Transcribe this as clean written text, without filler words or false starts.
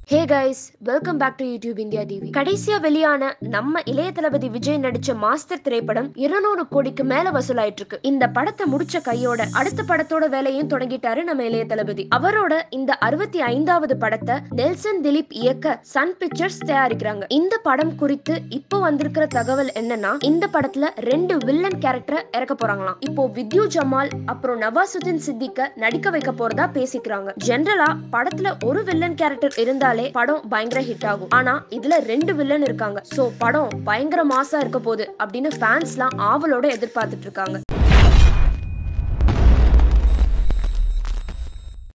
Hey guys, welcome back to YouTube India TV. கடைசியா வெளியான நம்ம இளைய தளபதி விஜய் நடிச்ச மாஸ்டர் திரைப்படம் 200 கோடிக்கு மேல வசூலாயிட்டு இருக்கு. இந்த படத்தை முடிச்ச கையோட அடுத்த படத்தோட வேலையும் தொடங்கிட்டாரு நம்ம இளைய தளபதி. அவரோட இந்த 65வது படத்தை நெல்சன் திலீப் இயக்க சன் பிக்சர்ஸ் தயாரிக்கிறாங்க. இந்த படம் குறித்து இப்போ வந்திருக்கிற தகவல் என்னன்னா, இந்த படத்துல 2 வில்லன் கேரக்டரை இறக்க போறாங்களாம். இப்போ வித்யூ ஜமால் அப்புறம் நவாசுதீன் சித்திக்க நடிக்க வைக்க போறதா பேசிக்கிறாங்க. ஜெனரலா படத்துல ஒரு வில்லன் கேரக்டர் இருந்தால் படம் பயங்கர ஹிட் ஆகும். ஆனா இதுல 2 வில்லன் இருக்காங்க. சோ படம் பயங்கர மாசா இருக்க போகுது அப்படின்னு ஃபேன்ஸ்லாம் ஆவலோட எதிர்பார்த்துட்டு இருக்காங்க.